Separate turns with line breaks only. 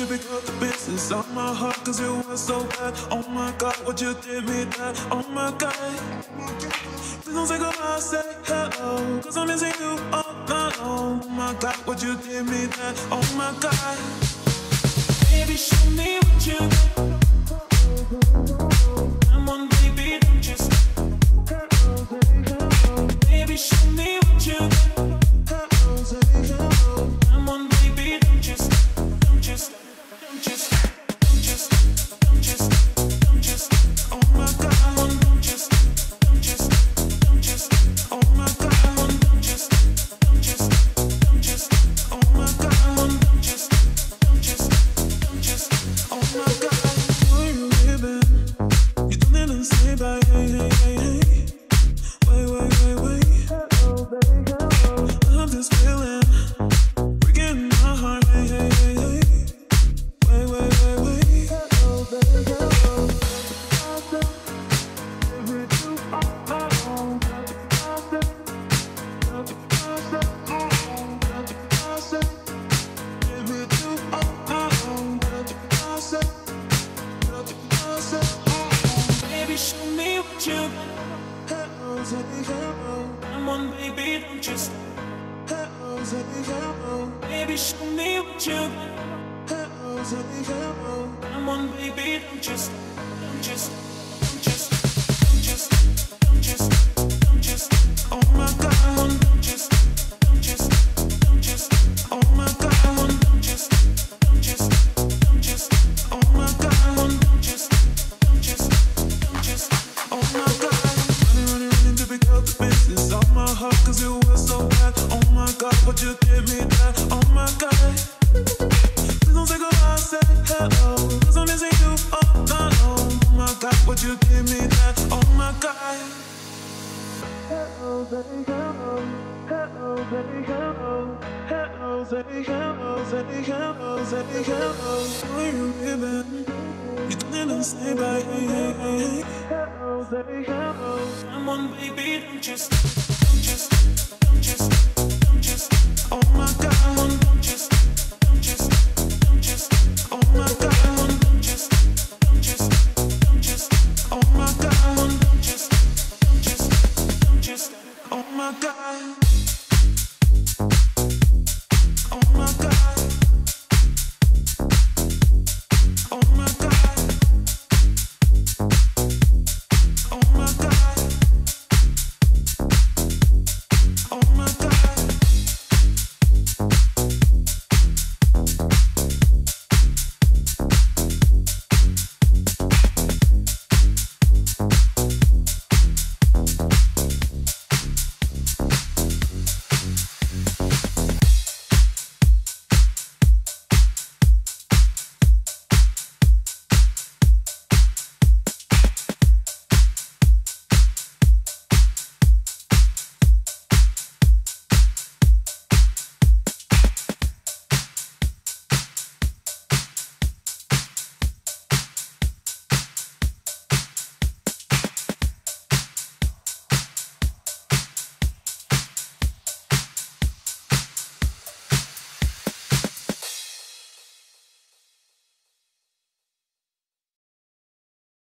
to pick up the pieces of my heart, cause it was so bad. Oh my God, what you did me that? Oh my God, please don't say goodbye, say hello, cause I'm missing you all night long. Oh my God, what you did me that? Oh my God, baby, show me what you got. Come on, baby, don't just. Baby, show me what you got. Come on, baby, don't just. Oh my God, don't just. Oh my God, don't just. Oh my God, don't just. Oh my God, where you living? You don't need to say bye. Hey, hey, hey, hey. Wait. I'm just feeling, breaking my heart. Hey, hey, hey, hey. Wait. Baby, show me what you got. Come on, baby, don't just. Baby, show me what you got. Come on, baby, don't just. Oh my God, don't just. Oh my God, don't just. Oh my God, don't just. Oh my God, running to pick up the pieces of my heart, cause it was so bad. Oh my God, what you did me that? Oh my God, please don't say goodbye, say hello, cause I'm missing you all night long. Oh my God, what you did me that? Oh my God. Hello, say hello. Hello, say hello. Hello, say hello. Say hello, say hello. Where you living? You don't need to say bye. Hey, hey, hey, hey. Hello, say hello. Come on, baby, don't just.